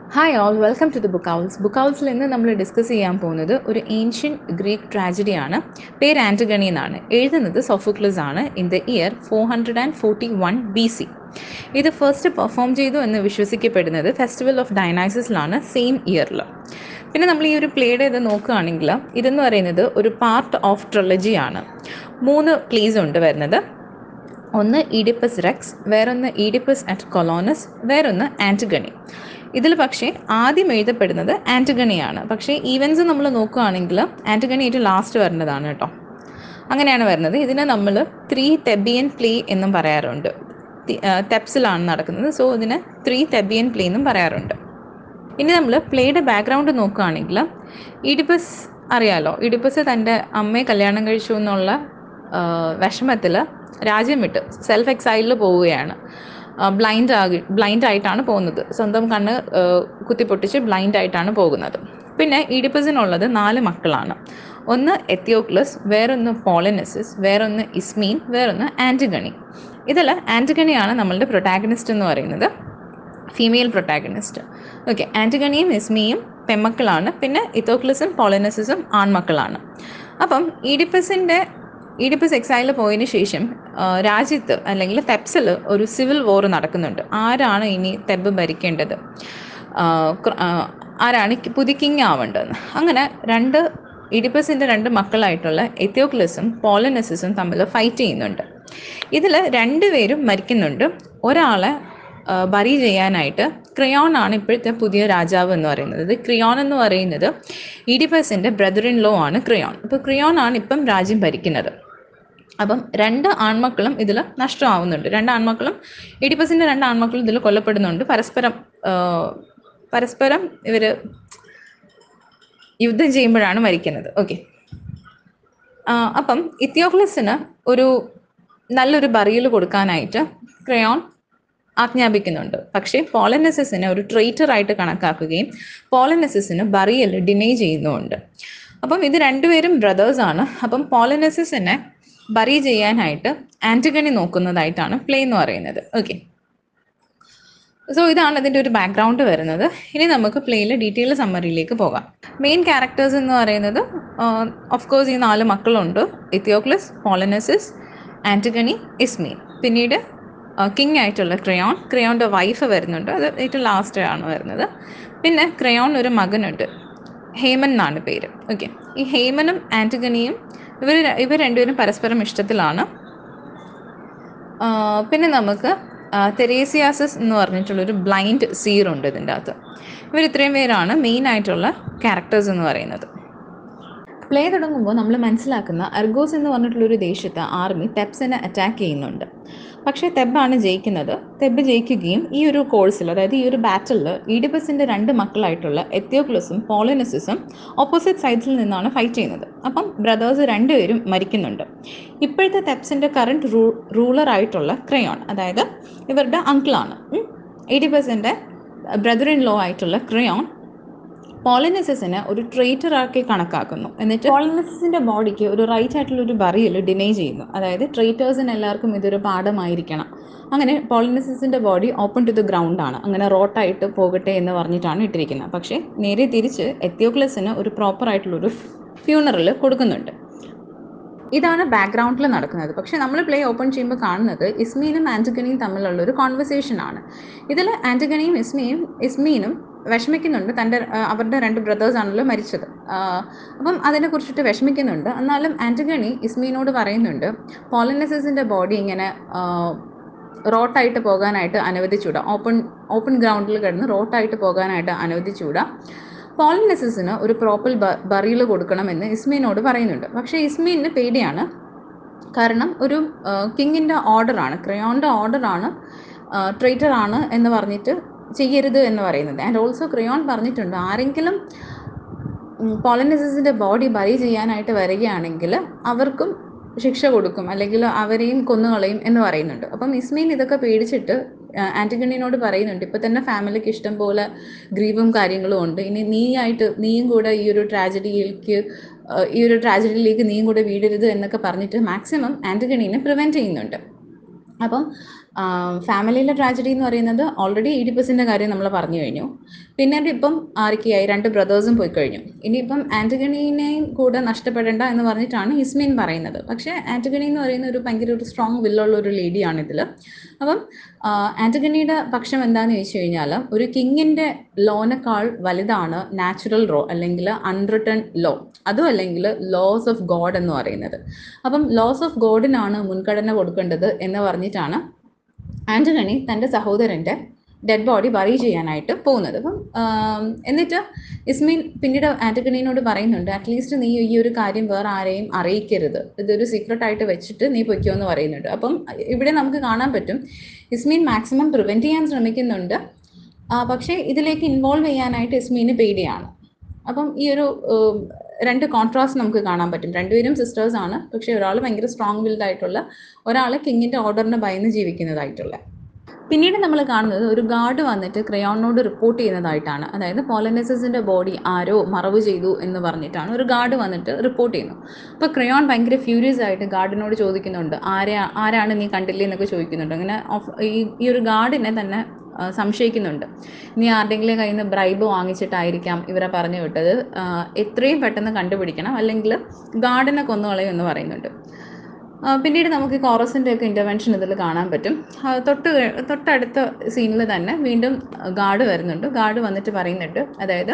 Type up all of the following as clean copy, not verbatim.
Hi all, welcome to the Book Owls. Book Owls ഇന്ന് നമ്മൾ discuss ചെയ്യാൻ പോകുന്നത് ഒരു ഏൻഷ്യൻ ഗ്രീക്ക് ട്രാജഡിയാണ്. പേര് ആൻറ്റിഗണി എന്നാണ്. എഴുതുന്നത് സോഫോക്ലിസ് ആണ്. In the year 441 BC. ഇത് ഫസ്റ്റ് പെർഫോം ചെയ്തു എന്ന് വിശ്വസിക്കപ്പെടുന്നത് ഫെസ്റ്റിവൽ ഓഫ് ഡൈനൈസസിലാണ്, സെയിം ഇയറിൽ. പിന്നെ നമ്മൾ ഈ ഒരു പ്ലേയുടെ ഇത് നോക്കുകയാണെങ്കിൽ ഇതെന്ന് പറയുന്നത് ഒരു പാർട്ട് ഓഫ് ട്രിലജിയാണ്. 3 പ്ലേസ് ഉണ്ട് വരുന്നത്. ഒന്ന് ഈഡിപ്പസ് റെക്സ്, വേറൊന്ന് ഈഡിപ്പസ് അറ്റ് കൊളോണസ്, വേറൊന്ന് ആൻറ്റിഗണി. ഇതിൽ പക്ഷേ ആദ്യം എഴുതപ്പെടുന്നത് ആൻറ്റിഗണിയാണ്. പക്ഷേ ഈവൻസ് നമ്മൾ നോക്കുകയാണെങ്കിൽ ആൻറ്റിഗണി ഏറ്റവും ലാസ്റ്റ് വരുന്നതാണ് കേട്ടോ. അങ്ങനെയാണ് വരുന്നത്. ഇതിനെ നമ്മൾ 3 തെബിയൻ പ്ലേ എന്നും പറയാറുണ്ട്. തെപ്സിലാണ് നടക്കുന്നത്. സോ ഇതിന് 3 തെബിയൻ പ്ലേ എന്നും പറയാറുണ്ട്. ഇനി നമ്മൾ പ്ലേയുടെ ബാക്ക്ഗ്രൗണ്ട് നോക്കുകയാണെങ്കിൽ ഈഡിപ്പസ് അറിയാലോ, ഈഡിപ്പസ് തൻ്റെ അമ്മയെ കല്യാണം കഴിച്ചു എന്നുള്ള വിഷമത്തിൽ രാജ്യം വിട്ട് സെൽഫ് എക്സൈലിൽ പോവുകയാണ്. ബ്ലൈൻഡായിട്ടാണ് പോകുന്നത്. സ്വന്തം കണ്ണ് കുത്തിപ്പൊട്ടിച്ച് ബ്ലൈൻഡായിട്ടാണ് പോകുന്നത്. പിന്നെ ഈഡിപ്പസിനുള്ളത് 4 മക്കളാണ്. ഒന്ന് എത്തിയോക്ലസ്, വേറൊന്ന് പോളിനസിസ്, വേറൊന്ന് ഇസ്മീൻ, വേറൊന്ന് ആൻറ്റിഗണി. ഇതിൽ ആൻറ്റിഗണിയാണ് നമ്മളുടെ പ്രൊട്ടാഗണിസ്റ്റ് എന്ന് പറയുന്നത്, ഫീമെയിൽ പ്രൊട്ടാഗണിസ്റ്റ്. ഓക്കെ, ആൻറ്റിഗണിയും ഇസ്മിയും പെൺമക്കളാണ്. പിന്നെ ഇത്തോക്ലസും പോളിനസിസും ആൺമക്കളാണ്. അപ്പം ഈഡിപ്പസ് എക്സൈലിൽ പോയതിന് ശേഷം രാജ്യത്ത് അല്ലെങ്കിൽ തെബ്സിൽ ഒരു സിവിൽ വോർ നടക്കുന്നുണ്ട്. ആരാണ് ഇനി തെബ് ഭരിക്കേണ്ടത്, ആരാണ് പുതിയ കിങ് ആവേണ്ടതെന്ന്. അങ്ങനെ ഈഡിപ്പസിൻ്റെ 2 മക്കളായിട്ടുള്ള എത്തിയോക്ലസും പോളിനസിസും തമ്മിൽ ഫൈറ്റ് ചെയ്യുന്നുണ്ട്. ഇതിൽ 2 പേരും മരിക്കുന്നുണ്ട്. ഒരാളെ ബറി ചെയ്യാനായിട്ട് ക്രിയോൺ ആണ് ഇപ്പോഴത്തെ പുതിയ രാജാവ് എന്ന് പറയുന്നത്. ഇത് ക്രിയോൺ എന്ന് പറയുന്നത് ഈഡിപ്പസിൻ്റെ ബ്രദർ ഇൻ ലോ ആണ് ക്രിയോൺ. അപ്പോൾ ക്രിയോൺ ആണ് ഇപ്പം രാജ്യം ഭരിക്കുന്നത്. അപ്പം 2 ആൺമക്കളും ഇതിൽ നഷ്ടമാവുന്നുണ്ട്. 2 ആൺമക്കളും ഈഡിപ്പസിൻ്റെ 2 ആൺമക്കളും ഇതിൽ കൊല്ലപ്പെടുന്നുണ്ട്. പരസ്പരം ഇവർ യുദ്ധം ചെയ്യുമ്പോഴാണ് മരിക്കുന്നത്. ഓക്കെ, അപ്പം ഇത്തിയോക്ലസിന് നല്ലൊരു ബറിയൽ കൊടുക്കാനായിട്ട് ക്രയോൺ ആജ്ഞാപിക്കുന്നുണ്ട്. പക്ഷേ പോളിനസിസിനെ ഒരു ട്രെയിറ്ററായിട്ട് കണക്കാക്കുകയും പോളിനസിസിന് ബറിയൽ ഡിനൈ ചെയ്യുന്നുമുണ്ട്. അപ്പം ഇത് 2 പേരും ബ്രദേഴ്സാണ്. അപ്പം പോളിനസിസിനെ ബറി ചെയ്യാനായിട്ട് ആൻറ്റിഗണി നോക്കുന്നതായിട്ടാണ് പ്ലേ എന്ന് പറയുന്നത്. ഓക്കെ, സോ ഇതാണ് ഇതിൻ്റെ ഒരു ബാക്ക്ഗ്രൗണ്ട് വരുന്നത്. ഇനി നമുക്ക് പ്ലേയിലെ ഡീറ്റെയിൽ സമ്മറിയിലേക്ക് പോകാം. മെയിൻ ക്യാരക്ടേഴ്സ് എന്ന് പറയുന്നത് ഓഫ് കോഴ്സ് ഈ 4 മക്കളുണ്ട്: എത്തിയോക്ലസ്, പോളിനസിസ്, ആൻറ്റിഗണി, ഇസ്മീൻ. പിന്നീട് കിങ് ആയിട്ടുള്ള ക്രയോണിൻ്റെ വൈഫ് വരുന്നുണ്ട്. അത് ഏറ്റവും ലാസ്റ്റ് ആണ് വരുന്നത്. പിന്നെ ക്രയോൺ ഒരു മകനുണ്ട്, ഹേമൻ എന്നാണ് പേര്. ഓക്കെ, ഈ ഹേമനും ആൻറ്റിഗണിയും ഇവർ 2 പേരും പരസ്പരം ഇഷ്ടത്തിലാണ്. പിന്നെ നമുക്ക് തെരേസിയാസസ് എന്ന് പറഞ്ഞിട്ടുള്ളൊരു ബ്ലൈൻഡ് സീർ ഉണ്ട് ഇതിൻ്റെ അകത്ത്. ഇത്രയും പേരാണ് മെയിൻ ആയിട്ടുള്ള ക്യാരക്ടേഴ്സ് എന്ന് പറയുന്നത്. പ്ലേ തുടങ്ങുമ്പോൾ നമ്മൾ മനസ്സിലാക്കുന്ന അർഗോസ് എന്ന് പറഞ്ഞിട്ടുള്ളൊരു ദേശത്ത് ആർമി തെബ്സിനെ അറ്റാക്ക് ചെയ്യുന്നുണ്ട്. പക്ഷേ തെബാണ് ജയിക്കുന്നത്. തെബ് ജയിക്കുകയും ഈ ഒരു കോഴ്സിൽ, അതായത് ഈ ഒരു ബാറ്റിലിൽ ഈഡിപ്പസിൻ്റെ 2 മക്കളായിട്ടുള്ള എത്തിയോക്ലസും പോളിനസിസും ഓപ്പോസിറ്റ് സൈഡ്സിൽ നിന്നാണ് ഫൈറ്റ് ചെയ്യുന്നത്. അപ്പം ബ്രദേഴ്സ് 2 പേരും മരിക്കുന്നുണ്ട്. ഇപ്പോഴത്തെ തെബ്സിൻ്റെ കറണ്ട് റൂളറായിട്ടുള്ള ക്രയോൺ, അതായത് ഇവരുടെ അങ്കിളാണ്. ഈഡിപ്പസിൻ്റെ ബ്രദർ ഇൻ ലോ ആയിട്ടുള്ള ക്രയോൺ പോളിനസിസിനെ ഒരു ട്രെയിറ്ററാക്കി കണക്കാക്കുന്നു. എന്നിട്ട് പോളിനസിസിൻ്റെ ബോഡിക്ക് ഒരു റൈറ്റ് ആയിട്ടുള്ളൊരു ബറിയൽ ഡിനൈ ചെയ്യുന്നു. അതായത് ട്രെയിറ്റേഴ്സിന് എല്ലാവർക്കും ഇതൊരു പാഠമായിരിക്കണം. അങ്ങനെ പോളിനസിസിൻ്റെ body open to the ground ആണ്. അങ്ങനെ റോട്ടായിട്ട് പോകട്ടെ എന്ന് പറഞ്ഞിട്ടാണ് ഇട്ടിരിക്കുന്നത്. പക്ഷേ നേരെ തിരിച്ച് എത്തിയോക്ലസിന് ഒരു പ്രോപ്പറായിട്ടുള്ളൊരു ഫ്യൂണറൽ കൊടുക്കുന്നുണ്ട്. ഇതാണ് ബാക്ക്ഗ്രൗണ്ടിൽ നടക്കുന്നത്. പക്ഷേ നമ്മൾ പ്ലേ ഓപ്പൺ ചെയ്യുമ്പോൾ കാണുന്നത് ഇസ്മീനും ആൻറ്റിഗണിയും തമ്മിലുള്ള ഒരു കോൺവെർസേഷനാണ്. ഇതിൽ ആൻറ്റിഗണിയും ഇസ്മീനും വിഷമിക്കുന്നുണ്ട്. അവരുടെ 2 ബ്രദേഴ്സാണല്ലോ മരിച്ചത്. അപ്പം അതിനെക്കുറിച്ചിട്ട് വിഷമിക്കുന്നുണ്ട്. എന്നാലും ആൻറ്റിഗണി ഇസ്മീനോട് പറയുന്നുണ്ട്, പോളിനസിസിൻ്റെ ബോഡി ഇങ്ങനെ റോട്ടായിട്ട് പോകാനായിട്ട് അനുവദിച്ചുകൂടാ, ഓപ്പൺ ഗ്രൗണ്ടിൽ കിടന്ന് റോട്ടായിട്ട് പോകാനായിട്ട് അനുവദിച്ചുകൂടാ, പോളിനസിസിന് ഒരു പ്രോപ്പർ ബറിയൽ കൊടുക്കണമെന്ന് ഇസ്മീനോട് പറയുന്നുണ്ട്. പക്ഷേ ഇസ്മീനിന് പേടിയാണ്. കാരണം ഒരു കിങ്ങിൻ്റെ ഓർഡറാണ്, ക്രയോണിൻ്റെ ഓർഡറാണ്, ട്രെയിറ്റർ ആണ് എന്ന് പറഞ്ഞിട്ട് ചെയ്യരുത് എന്ന് പറയുന്നത്. ആൻഡ് ഓൾസോ ക്രയോൺ പറഞ്ഞിട്ടുണ്ട്, ആരെങ്കിലും പോളിനസിസിൻ്റെ ബോഡി ബറി ചെയ്യാനായിട്ട് വരികയാണെങ്കിൽ അവർക്കും ശിക്ഷ കൊടുക്കും, അല്ലെങ്കിൽ അവരെയും കൊന്നുകളയും എന്ന് പറയുന്നുണ്ട്. അപ്പം ഇസ്മീൻ ഇതൊക്കെ പേടിച്ചിട്ട് ആൻറ്റിഗണിനോട് പറയുന്നുണ്ട്, ഇപ്പം തന്നെ ഫാമിലിക്ക് ഇഷ്ടം പോലെ ഗ്രീവും കാര്യങ്ങളും ഉണ്ട്, ഇനി നീയും കൂടെ ഈ ഒരു ട്രാജഡിയിലേക്ക് നീയും കൂടെ വീടരുത് എന്നൊക്കെ പറഞ്ഞിട്ട് മാക്സിമം ആൻറ്റിഗണീനെ പ്രിവെൻറ്റ് ചെയ്യുന്നുണ്ട്. അപ്പം ഫാമിലിയിലെ ട്രാജഡി എന്ന് പറയുന്നത് ഓൾറെഡി ഈഡിപ്പസിൻ്റെ കാര്യം നമ്മൾ പറഞ്ഞു കഴിഞ്ഞു. പിന്നീട് ഇപ്പം ആരൊക്കെയായി, 2 ബ്രദേഴ്സും പോയി കഴിഞ്ഞു. ഇനിയിപ്പം ആൻറ്റഗണീനെയും കൂടെ നഷ്ടപ്പെടേണ്ട എന്ന് പറഞ്ഞിട്ടാണ് ഇസ്മീൻ പറയുന്നത്. പക്ഷേ ആൻറ്റഗണി എന്ന് പറയുന്ന ഒരു ഭയങ്കര ഒരു സ്ട്രോങ് വില്ലുള്ള ഒരു ലേഡിയാണ് ഇതിൽ. അപ്പം ആൻറ്റഗണിയുടെ പക്ഷം എന്താണെന്ന് ചോദിച്ചു കഴിഞ്ഞാൽ, ഒരു കിങ്ങിൻ്റെ ലോനേക്കാൾ വലുതാണ് നാച്ചുറൽ റോ അല്ലെങ്കിൽ അൺറിട്ടൺ ലോ, അതും അല്ലെങ്കിൽ ലോസ് ഓഫ് ഗോഡ് എന്ന് പറയുന്നത്. അപ്പം ലോസ് ഓഫ് ഗോഡിനാണ് മുൻഗണന കൊടുക്കേണ്ടത് എന്ന് പറഞ്ഞിട്ടാണ് ആൻറ്റഗണി തൻ്റെ സഹോദരൻ്റെ ഡെഡ് ബോഡി ബറി ചെയ്യാനായിട്ട് പോകുന്നത്. അപ്പം എന്നിട്ട് ഇസ്മീൻ പിന്നീട് ആൻറ്റഗണീനോട് പറയുന്നുണ്ട്, അറ്റ്ലീസ്റ്റ് നീ ഈ ഒരു കാര്യം വേറെ ആരെയും അറിയിക്കരുത്, ഇതൊരു സീക്രട്ടായിട്ട് വെച്ചിട്ട് നീ പൊയ്ക്കോ എന്ന് പറയുന്നുണ്ട്. അപ്പം ഇവിടെ നമുക്ക് കാണാൻ പറ്റും ഇസ്മീൻ മാക്സിമം പ്രിവെൻറ്റ് ചെയ്യാൻ ശ്രമിക്കുന്നുണ്ട്, പക്ഷേ ഇതിലേക്ക് ഇൻവോൾവ് ചെയ്യാനായിട്ട് ഇസ്മീന് പേടിയാണ്. അപ്പം ഈ ഒരു 2 കോൺട്രാസ്റ്റ് നമുക്ക് കാണാൻ പറ്റും. രണ്ടുപേരും സിസ്റ്റേഴ്സാണ്, പക്ഷേ ഒരാൾ ഭയങ്കര സ്ട്രോങ് വിൽഡ് ആയിട്ടുള്ള, ഒരാൾ കിങ്ങിൻ്റെ ഓർഡറിന് ഭയന്ന് ജീവിക്കുന്നതായിട്ടുള്ള. പിന്നീട് നമ്മൾ കാണുന്നത് ഒരു ഗാർഡ് വന്നിട്ട് ക്രയോണിനോട് റിപ്പോർട്ട് ചെയ്യുന്നതായിട്ടാണ്. അതായത് പോളനൈസസിൻ്റെ ബോഡി ആരോ മറവ് ചെയ്തു എന്ന് പറഞ്ഞിട്ടാണ് ഒരു ഗാർഡ് വന്നിട്ട് റിപ്പോർട്ട് ചെയ്യുന്നു. അപ്പോൾ ക്രയോൺ ഭയങ്കര ഫ്യൂരിയസ് ആയിട്ട് ഗാർഡിനോട് ചോദിക്കുന്നുണ്ട്, ആരാണ് നീ കണ്ടില്ലേ എന്നൊക്കെ ചോദിക്കുന്നുണ്ട്. അങ്ങനെ ഈ ഒരു ഗാർഡിനെ തന്നെ സംശയിക്കുന്നുണ്ട്, നീ ആരുടെങ്കിലും കയ്യിൽ നിന്ന് ബ്രൈബ് വാങ്ങിച്ചിട്ടായിരിക്കാം ഇവരെ പറഞ്ഞു വിട്ടത്, എത്രയും പെട്ടെന്ന് കണ്ടുപിടിക്കണം, അല്ലെങ്കിൽ ഗാർഡിനെ കൊന്നുകളയും എന്ന് പറയുന്നുണ്ട്. പിന്നീട് നമുക്ക് കോറസിൻ്റെ ഒക്കെ ഇൻ്റർവെൻഷൻ ഇതിൽ കാണാൻ പറ്റും. തൊട്ടടുത്ത സീനിൽ തന്നെ വീണ്ടും ഗാർഡ് വരുന്നുണ്ട്. ഗാർഡ് വന്നിട്ട് പറയുന്നുണ്ട്, അതായത്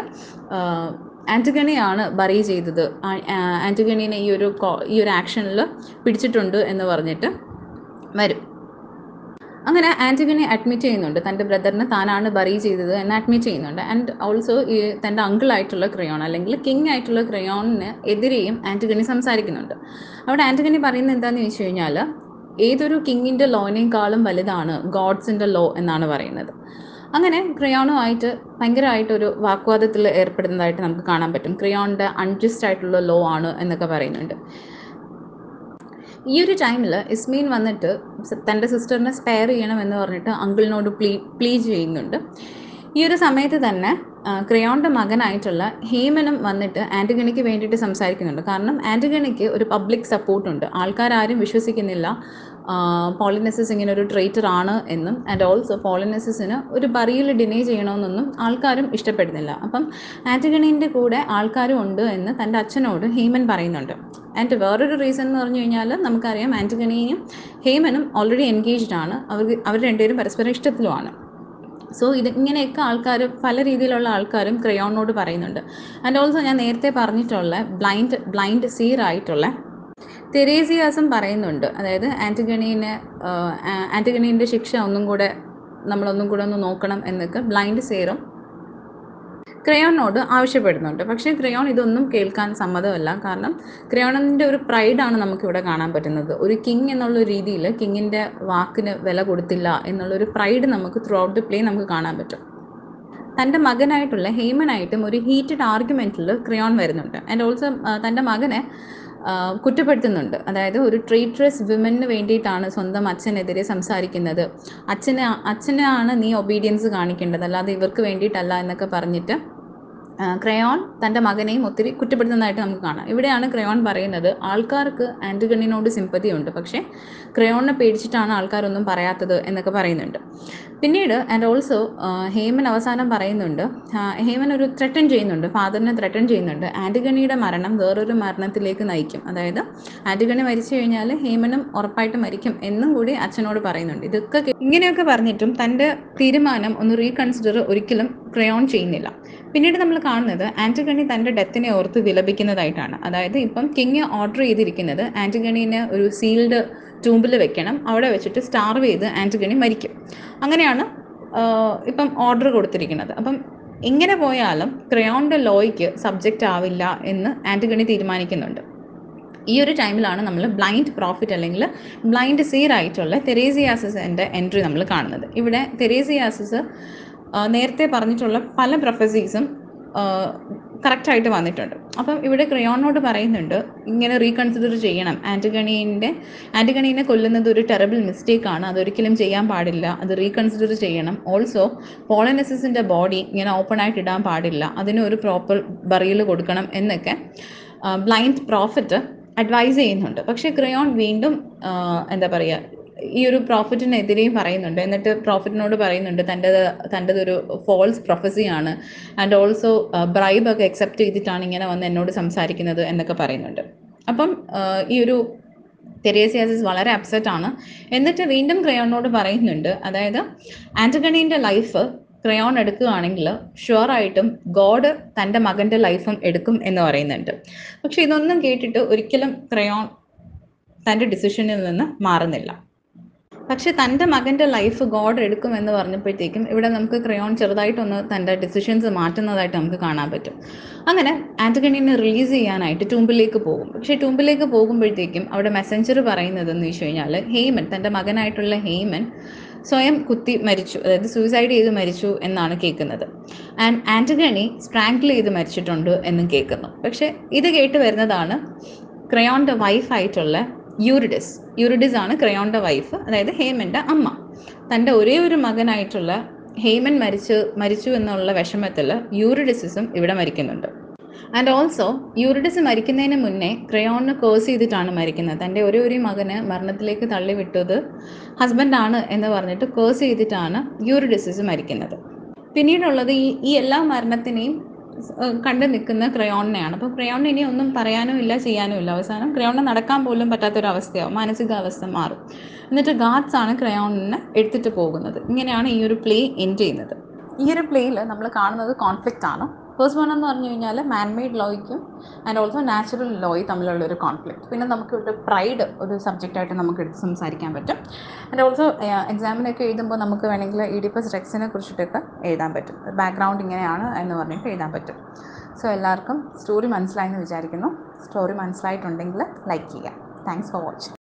ആൻറ്റഗണിയാണ് ബറി ചെയ്തത്, ആൻറ്റഗണീനെ ഈ ഒരു ആക്ഷനിൽ പിടിച്ചിട്ടുണ്ട് എന്ന് പറഞ്ഞിട്ട് വരും. അങ്ങനെ ആൻറ്റഗണി അഡ്മിറ്റ് ചെയ്യുന്നുണ്ട്, തൻ്റെ ബ്രദറിനെ താനാണ് ബറി ചെയ്തത് എന്ന് അഡ്മിറ്റ് ചെയ്യുന്നുണ്ട്. ആൻഡ് ഓൾസോ ഈ തൻ്റെ അങ്കിളായിട്ടുള്ള ക്രയോൺ അല്ലെങ്കിൽ കിങ് ആയിട്ടുള്ള ക്രയോണിന് എതിരെയും ആൻറ്റഗണി സംസാരിക്കുന്നുണ്ട്. അവിടെ ആൻറ്റഗണി പറയുന്നത് എന്താണെന്ന് ചോദിച്ചു കഴിഞ്ഞാൽ, ഏതൊരു കിങ്ങിൻ്റെ ലോനേക്കാളും വലുതാണ് ഗോഡ്സിൻ്റെ ലോ എന്നാണ് പറയുന്നത്. അങ്ങനെ ക്രയോണുമായിട്ട് ഭയങ്കരമായിട്ടൊരു വാഗ്വാദത്തിൽ ഏർപ്പെടുന്നതായിട്ട് നമുക്ക് കാണാൻ പറ്റും. ക്രയോണിൻ്റെ അൺജസ്റ്റ് ആയിട്ടുള്ള ലോ ആണ് എന്നൊക്കെ പറയുന്നുണ്ട്. ഈ ഒരു ടൈമിൽ ഇസ്മീൻ വന്നിട്ട് തൻ്റെ സിസ്റ്ററിനെ സ്പെയർ ചെയ്യണമെന്ന് പറഞ്ഞിട്ട് അങ്കിളിനോട് പ്ലീഡ് ചെയ്യുന്നുണ്ട്. ഈ ഒരു സമയത്ത് തന്നെ ക്രയോണിൻ്റെ മകനായിട്ടുള്ള ഹേമനും വന്നിട്ട് ആൻറ്റഗണിക്ക് വേണ്ടിയിട്ട് സംസാരിക്കുന്നുണ്ട്. കാരണം ആൻറ്റഗണിക്ക് ഒരു പബ്ലിക് സപ്പോർട്ടുണ്ട്, ആൾക്കാരും വിശ്വസിക്കുന്നില്ല പോളിനസിസ് ഇങ്ങനെ ഒരു ട്രൈറ്റർ ആണ് എന്നും, ആൻഡ് ഓൾസോ പോളിനസിസിന് ഒരു ബറിയിൽ ഡിനേ ചെയ്യണമെന്നൊന്നും ആൾക്കാരും ഇഷ്ടപ്പെടുന്നില്ല. അപ്പം ആൻറ്റഗണീൻ്റെ കൂടെ ആൾക്കാരും ഉണ്ട് എന്ന് തൻ്റെ അച്ഛനോട് ഹേമൻ പറയുന്നുണ്ട്. ആൻഡ് വേറൊരു റീസൺ എന്ന് പറഞ്ഞു കഴിഞ്ഞാൽ, നമുക്കറിയാം ആൻറ്റഗണിയും ഹേമനും ഓൾറെഡി എൻഗേജ്ഡ് ആണ്, അവർ രണ്ടുപേരും പരസ്പരം ഇഷ്ടത്തിലുമാണ്. സോ ഇങ്ങനെയൊക്കെ പല രീതിയിലുള്ള ആൾക്കാരും ക്രയോണിനോട് പറയുന്നുണ്ട്. ആൻഡ് ഓൾസോ ഞാൻ നേരത്തെ പറഞ്ഞിട്ടുള്ള ബ്ലൈൻഡ് സീർ ആയിട്ടുള്ള തെരേസിയാസും പറയുന്നുണ്ട്, അതായത് ആൻറ്റഗണീൻ്റെ ശിക്ഷ നമ്മളൊന്നും കൂടെ ഒന്ന് നോക്കണം എന്നൊക്കെ ബ്ലൈൻഡ് സീറും ക്രയോണിനോട് ആവശ്യപ്പെടുന്നുണ്ട്. പക്ഷേ ക്രയോൺ ഇതൊന്നും കേൾക്കാൻ സമ്മതമല്ല. കാരണം ക്രയോണിൻ്റെ ഒരു പ്രൈഡാണ് നമുക്കിവിടെ കാണാൻ പറ്റുന്നത്. ഒരു കിങ് എന്നുള്ള രീതിയിൽ കിങ്ങിൻ്റെ വാക്കിന് വില കൊടുത്തില്ല എന്നുള്ളൊരു പ്രൈഡ് നമുക്ക് ത്രൂ ഔട്ട് ദി പ്ലേ നമുക്ക് കാണാൻ പറ്റും. തൻ്റെ മകനായിട്ടുള്ള ഹേമനായിട്ടും ഒരു ഹീറ്റഡ് ആർഗ്യുമെൻറ്റിൽ ക്രയോൺ വരുന്നുണ്ട്. ആൻഡ് ഓൾസോ തൻ്റെ മകനെ കുറ്റപ്പെടുത്തുന്നുണ്ട്, അതായത് ഒരു ട്രൈറ്ററസ് വിമന് വേണ്ടിയിട്ടാണ് സ്വന്തം അച്ഛനെതിരെ സംസാരിക്കുന്നത്, അച്ഛനാണ് നീ ഒബീഡിയൻസ് കാണിക്കേണ്ടത്, അല്ലാതെ ഇവർക്ക് വേണ്ടിയിട്ടല്ല എന്നൊക്കെ പറഞ്ഞിട്ട് ക്രയോൺ തൻ്റെ മകനെയും ഒത്തിരി കുറ്റപ്പെടുത്തുന്നതായിട്ട് നമുക്ക് കാണാം. ഇവിടെയാണ് ക്രയോൺ പറയുന്നത്, ആൾക്കാർക്ക് ആൻറ്റഗണിനോട് സിമ്പതി ഉണ്ട്, പക്ഷേ ക്രയോണിനെ പേടിച്ചിട്ടാണ് ആൾക്കാരൊന്നും പറയാത്തത് എന്നൊക്കെ പറയുന്നുണ്ട്. പിന്നീട് ആൻഡ് ഓൾസോ ഹേമൻ അവസാനം പറയുന്നുണ്ട്, ഹേമൻ ഒരു ത്രെട്ടൻ ചെയ്യുന്നുണ്ട്, ഫാദറിനെ ത്രെട്ടൻ ചെയ്യുന്നുണ്ട്, ആൻറ്റഗണിയുടെ മരണം വേറൊരു മരണത്തിലേക്ക് നയിക്കും, അതായത് ആൻറ്റഗണി മരിച്ചു കഴിഞ്ഞാൽ ഹേമനും ഉറപ്പായിട്ട് മരിക്കും എന്നും കൂടി അച്ഛനോട് പറയുന്നുണ്ട്. ഇങ്ങനെയൊക്കെ പറഞ്ഞിട്ടും തൻ്റെ തീരുമാനം ഒന്ന് റീകൺസിഡർ ഒരിക്കലും ക്രയോൺ ചെയ്യുന്നില്ല. പിന്നീട് നമ്മൾ കാണുന്നത് ആൻറ്റഗണി തൻ്റെ ഡെത്തിനെ ഓർത്ത് വിലപിക്കുന്നതായിട്ടാണ്. അതായത് ഇപ്പം കിങ് ഓർഡർ ചെയ്തിരിക്കുന്നത് ആൻറ്റഗണീനെ ഒരു സീൽഡ് ടൂമ്പിൽ വെക്കണം, അവിടെ വെച്ചിട്ട് സ്റ്റാർവ് ചെയ്ത് ആൻറ്റഗണി മരിക്കും, അങ്ങനെയാണ് ഇപ്പം ഓർഡർ കൊടുത്തിരിക്കുന്നത്. അപ്പം ഇങ്ങനെ പോയാലും ക്രയോണിൻ്റെ ലോയ്ക്ക് സബ്ജക്റ്റ് ആവില്ല എന്ന് ആൻറ്റഗണി തീരുമാനിക്കുന്നുണ്ട്. ഈ ഒരു ടൈമിലാണ് നമ്മൾ ബ്ലൈൻഡ് പ്രോഫിറ്റ് അല്ലെങ്കിൽ ബ്ലൈൻഡ് സീർ ആയിട്ടുള്ള തെരേസിയാസിൻ്റെ എൻട്രി നമ്മൾ കാണുന്നത്. ഇവിടെ തെരേസിയാസിസ് നേരത്തെ പറഞ്ഞിട്ടുള്ള പല പ്രൊഫസീസും കറക്റ്റായിട്ട് വന്നിട്ടുണ്ട്. അപ്പം ഇവിടെ ക്രയോണിനോട് പറയുന്നുണ്ട്, ഇങ്ങനെ റീകൺസിഡർ ചെയ്യണം, ആൻറ്റഗണീനെ കൊല്ലുന്നത് ഒരു ടെറബിൾ മിസ്റ്റേക്കാണ്, അതൊരിക്കലും ചെയ്യാൻ പാടില്ല, അത് റീകൺസിഡർ ചെയ്യണം. ഓൾസോ പോളനസിസിൻ്റെ ബോഡി ഇങ്ങനെ ഓപ്പൺ ആയിട്ട് ഇടാൻ പാടില്ല, അതിന് ഒരു പ്രോപ്പർ ബറിയൽ കൊടുക്കണം എന്നൊക്കെ ബ്ലൈൻഡ് പ്രോഫിറ്റ് അഡ്വൈസ് ചെയ്യുന്നുണ്ട്. പക്ഷേ ക്രയോൺ വീണ്ടും എന്താ പറയുക, ഈ ഒരു പ്രോഫിറ്റിനെതിരെയും പറയുന്നുണ്ട്. എന്നിട്ട് പ്രോഫിറ്റിനോട് പറയുന്നുണ്ട് തൻ്റെതൊരു ഫോൾസ് പ്രൊഫസിയാണ്, ആൻഡ് ഓൾസോ ബ്രൈബൊക്കെ അക്സെപ്റ്റ് ചെയ്തിട്ടാണ് ഇങ്ങനെ വന്ന് എന്നോട് സംസാരിക്കുന്നത് എന്നൊക്കെ പറയുന്നുണ്ട്. അപ്പം ഈ ഒരു തെരേസിയാസിസ് വളരെ അപ്സെറ്റ് ആണ്. എന്നിട്ട് വീണ്ടും ക്രയോണിനോട് പറയുന്നുണ്ട്, അതായത് ആന്റഗണീൻ്റെ ലൈഫ് ക്രയോൺ എടുക്കുകയാണെങ്കിൽ ഷുവറായിട്ടും ഗോഡ് തൻ്റെ മകൻ്റെ ലൈഫും എടുക്കും എന്ന് പറയുന്നുണ്ട്. പക്ഷെ ഇതൊന്നും കേട്ടിട്ട് ഒരിക്കലും ക്രയോൺ തൻ്റെ ഡിസിഷനിൽ നിന്ന് മാറുന്നില്ല. പക്ഷെ തൻ്റെ മകൻ്റെ ലൈഫ് ഗോഡ് എടുക്കുമെന്ന് പറഞ്ഞപ്പോഴത്തേക്കും ഇവിടെ നമുക്ക് ക്രയോൺ ചെറുതായിട്ടൊന്ന് തൻ്റെ ഡിസിഷൻസ് മാറ്റുന്നതായിട്ട് നമുക്ക് കാണാൻ പറ്റും. അങ്ങനെ ആന്റഗണീനെ റിലീസ് ചെയ്യാനായിട്ട് ടൂമ്പിലേക്ക് പോകും. പക്ഷേ ടൂമ്പിലേക്ക് പോകുമ്പോഴത്തേക്കും അവിടെ മെസ്സഞ്ചർ പറയുന്നതെന്ന് വെച്ച് കഴിഞ്ഞാൽ ഹേമൻ, തൻ്റെ മകനായിട്ടുള്ള ഹേമൻ സ്വയം കുത്തി മരിച്ചു, അതായത് സൂയിസൈഡ് ചെയ്ത് മരിച്ചു എന്നാണ് കേൾക്കുന്നത്. ആൻഡ് ആന്റഗണി സ്ട്രാങ്കിൾ ചെയ്ത് മരിച്ചിട്ടുണ്ട് എന്നും കേൾക്കുന്നു. പക്ഷേ ഇത് കേട്ട് വരുന്നതാണ് ക്രയോണിൻ്റെ വൈഫായിട്ടുള്ള യൂറിഡിസ് ആണ് ക്രയോണിൻ്റെ വൈഫ്, അതായത് ഹേമൻ്റെ അമ്മ. തൻ്റെ ഒരേ ഒരു മകനായിട്ടുള്ള ഹേമൻ മരിച്ചു എന്നുള്ള വിഷമത്തിൽ യൂറിഡിസും ഇവിടെ മരിക്കുന്നുണ്ട്. ആൻഡ് ഓൾസോ യൂറിഡിസ് മരിക്കുന്നതിന് മുന്നേ ക്രയോണിന് കേഴ്സ് ചെയ്തിട്ടാണ് മരിക്കുന്നത്. തൻ്റെ ഒരു മകന് മരണത്തിലേക്ക് തള്ളിവിട്ടത് ഹസ്ബൻഡാണ് എന്ന് പറഞ്ഞിട്ട് കേഴ്സ് ചെയ്തിട്ടാണ് യൂറിഡിസ് മരിക്കുന്നത്. പിന്നീടുള്ളത് ഈ എല്ലാ മരണത്തിനെയും കണ്ടു നിൽക്കുന്ന ക്രയോണിനെയാണ്. അപ്പോൾ ക്രയോണിന് ഇനി ഒന്നും പറയാനും ഇല്ല, ചെയ്യാനും ഇല്ല. അവസാനം ക്രയോണിന് നടക്കാൻ പോലും പറ്റാത്തൊരവസ്ഥയാവും, മാനസികാവസ്ഥ മാറും. എന്നിട്ട് ഗാഡ്സ് ആണ് ക്രയോണിനെ എടുത്തിട്ട് പോകുന്നത്. ഇങ്ങനെയാണ് ഈ ഒരു പ്ലേ എൻഡ് ചെയ്യുന്നത്. ഈ ഒരു പ്ലേയിൽ നമ്മൾ കാണുന്നത് കോൺഫ്ലിക്റ്റ് ആണ്. ഫസ്റ്റ് വൺ എന്ന് പറഞ്ഞു കഴിഞ്ഞാൽ മാൻമെയ്ഡ് ലോയ്ക്കും ആൻഡ് ഓൾസോ നാച്ചുറൽ ലോയ് തമ്മിലുള്ള ഒരു കോൺഫ്ലിക്റ്റ്. പിന്നെ നമുക്ക് ഒരു പ്രൈഡ് ഒരു സബ്ജക്റ്റായിട്ട് നമുക്ക് എടുത്ത് സംസാരിക്കാൻ പറ്റും. ആൻഡ് ഓൾസോ എക്സാമിനൊക്കെ എഴുതുമ്പോൾ നമുക്ക് വേണമെങ്കിൽ ഈഡിപ്പസ് റെക്സിനെ കുറിച്ചിട്ടൊക്കെ എഴുതാൻ പറ്റും. ബാക്ക്ഗ്രൗണ്ട് ഇങ്ങനെയാണ് എന്ന് പറഞ്ഞിട്ട് എഴുതാൻ പറ്റും. സോ എല്ലാവർക്കും സ്റ്റോറി മനസ്സിലായെന്ന് വിചാരിക്കുന്നു. സ്റ്റോറി മനസ്സിലായിട്ടുണ്ടെങ്കിൽ ലൈക്ക് ചെയ്യുക. Thanks for watching.